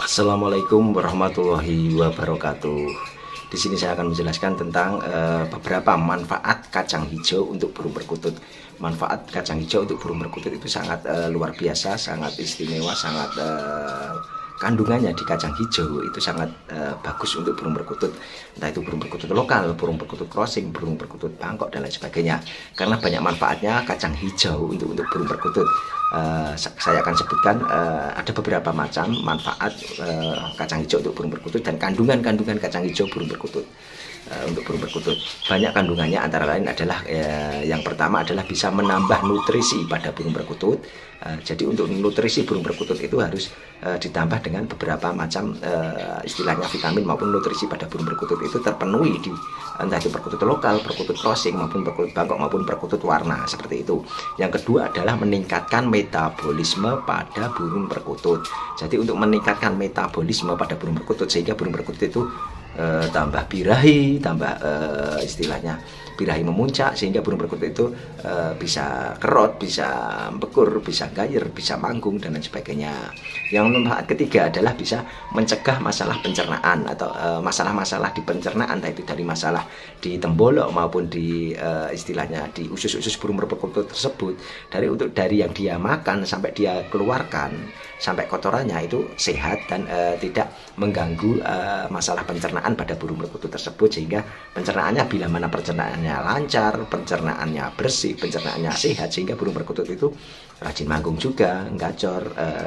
Assalamualaikum warahmatullahi wabarakatuh. Di sini saya akan menjelaskan tentang beberapa manfaat kacang hijau untuk burung perkutut. Manfaat kacang hijau untuk burung perkutut itu sangat luar biasa, sangat istimewa, sangat kandungannya di kacang hijau itu sangat bagus untuk burung perkutut. Entah itu burung perkutut lokal, burung perkutut crossing, burung perkutut Bangkok dan lain sebagainya. Karena banyak manfaatnya kacang hijau untuk burung perkutut. Saya akan sebutkan ada beberapa macam manfaat kacang hijau untuk burung perkutut dan kandungan kacang hijau burung perkutut. Untuk burung perkutut banyak kandungannya, antara lain adalah yang pertama adalah bisa menambah nutrisi pada burung perkutut. Jadi untuk nutrisi burung perkutut itu harus ditambah dengan beberapa macam istilahnya vitamin maupun nutrisi pada burung perkutut itu terpenuhi di entah itu perkutut lokal, perkutut crossing maupun perkutut Bangkok maupun perkutut warna seperti itu. Yang kedua adalah meningkatkan metabolisme pada burung perkutut. Jadi untuk meningkatkan metabolisme pada burung perkutut sehingga burung perkutut itu tambah birahi, tambah istilahnya birahi memuncak sehingga burung perkutut itu bisa kerot, bisa bekur, bisa gayer, bisa manggung dan lain sebagainya. Yang manfaat ketiga adalah bisa mencegah masalah pencernaan atau masalah-masalah di pencernaan, entah itu dari masalah di tembolok maupun di istilahnya di usus-usus burung perkutut tersebut, dari yang dia makan sampai dia keluarkan sampai kotorannya itu sehat dan tidak mengganggu masalah pencernaan pada burung perkutut tersebut, sehingga pencernaannya bila mana pencernaannya lancar, pencernaannya bersih, pencernaannya sehat, sehingga burung perkutut itu rajin manggung juga, gacor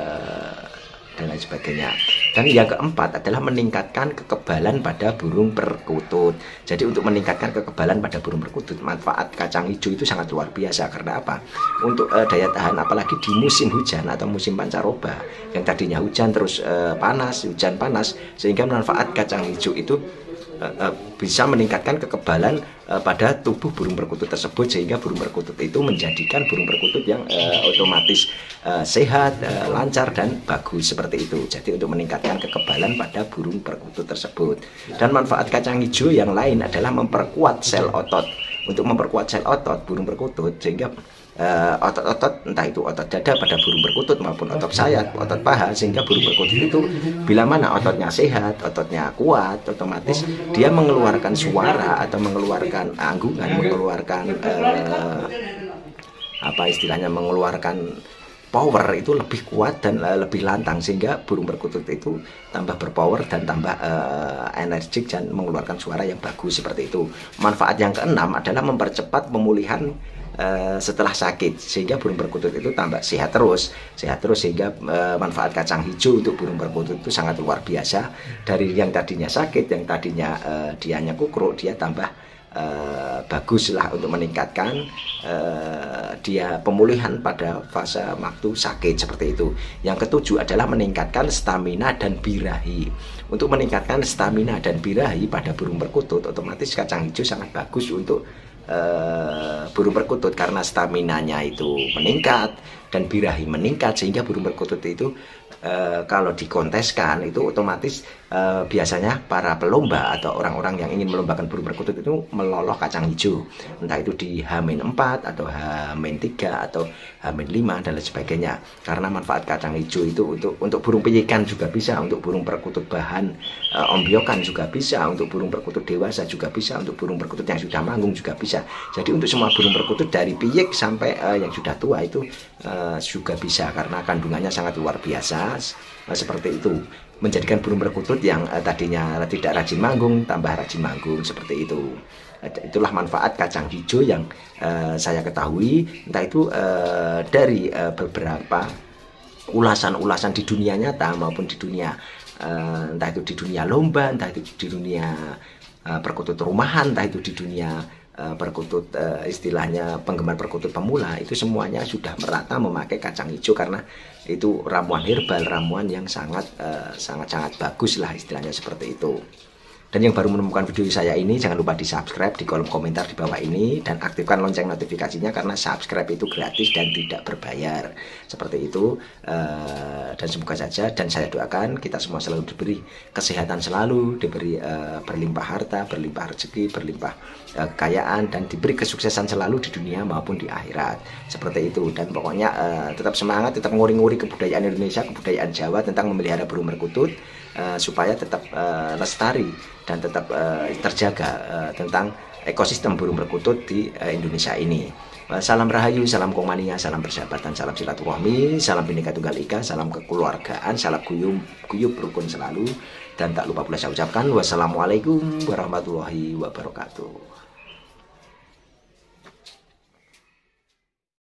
dan lain sebagainya. Dan yang keempat adalah meningkatkan kekebalan pada burung perkutut. Jadi untuk meningkatkan kekebalan pada burung perkutut, manfaat kacang hijau itu sangat luar biasa. Karena apa? Untuk daya tahan, apalagi di musim hujan atau musim pancaroba yang tadinya hujan terus hujan panas, sehingga manfaat kacang hijau itu bisa meningkatkan kekebalan pada tubuh burung perkutut tersebut, sehingga burung perkutut itu menjadikan burung perkutut yang otomatis sehat, lancar dan bagus seperti itu. Jadi untuk meningkatkan kekebalan pada burung perkutut tersebut. Dan manfaat kacang hijau yang lain adalah memperkuat sel otot. Untuk memperkuat sel otot burung perkutut, sehingga otot-otot, entah itu otot dada pada burung perkutut maupun otot sayat, otot paha, sehingga burung perkutut itu bila mana ototnya sehat, ototnya kuat, otomatis dia mengeluarkan suara atau mengeluarkan anggungan, mengeluarkan apa istilahnya, mengeluarkan power itu lebih kuat dan lebih lantang, sehingga burung perkutut itu tambah berpower dan tambah energik dan mengeluarkan suara yang bagus seperti itu. Manfaat yang keenam adalah mempercepat pemulihan setelah sakit, sehingga burung perkutut itu tambah sehat terus, sehingga manfaat kacang hijau untuk burung perkutut itu sangat luar biasa. Dari yang tadinya sakit, yang tadinya dianya kukruk, dia tambah bagus lah untuk meningkatkan dia pemulihan pada fase waktu sakit seperti itu. Yang ketujuh adalah meningkatkan stamina dan birahi. Untuk meningkatkan stamina dan birahi pada burung perkutut, otomatis kacang hijau sangat bagus untuk burung perkutut karena staminanya itu meningkat dan birahi meningkat, sehingga burung perkutut itu kalau dikonteskan itu otomatis biasanya para pelomba atau orang-orang yang ingin melombakan burung perkutut itu meloloh kacang hijau, entah itu di H-4 atau H-3 atau H-5 dan lain sebagainya. Karena manfaat kacang hijau itu untuk burung piyikan juga bisa, untuk burung perkutut bahan ombyokan juga bisa, untuk burung perkutut dewasa juga bisa, untuk burung perkutut yang sudah manggung juga bisa. Jadi untuk semua burung perkutut dari piyik sampai yang sudah tua itu juga bisa, karena kandungannya sangat luar biasa seperti itu, menjadikan burung perkutut yang tadinya tidak rajin manggung tambah rajin manggung seperti itu. Itulah manfaat kacang hijau yang saya ketahui, entah itu dari beberapa ulasan-ulasan di dunia nyata maupun di dunia entah itu di dunia lomba, entah itu di dunia perkutut rumahan, entah itu di dunia perkutut istilahnya penggemar perkutut pemula, itu semuanya sudah merata memakai kacang hijau karena itu ramuan herbal, ramuan yang sangat bagus lah istilahnya seperti itu. Dan yang baru menemukan video saya ini, jangan lupa di subscribe di kolom komentar di bawah ini, dan aktifkan lonceng notifikasinya karena subscribe itu gratis dan tidak berbayar. Seperti itu, dan semoga saja, dan saya doakan kita semua selalu diberi kesehatan, selalu diberi berlimpah harta, berlimpah rezeki, berlimpah kekayaan, dan diberi kesuksesan selalu di dunia maupun di akhirat. Seperti itu. Dan pokoknya tetap semangat, tetap nguri-nguri kebudayaan Indonesia, kebudayaan Jawa tentang memelihara burung perkutut, supaya tetap lestari dan tetap terjaga tentang ekosistem burung perkutut di Indonesia ini. Salam rahayu, salam komania, salam persahabatan, salam silaturahmi, salam Bhinneka Tunggal Ika, salam kekeluargaan, salam guyub rukun selalu. Dan tak lupa pula saya ucapkan wassalamualaikum warahmatullahi wabarakatuh.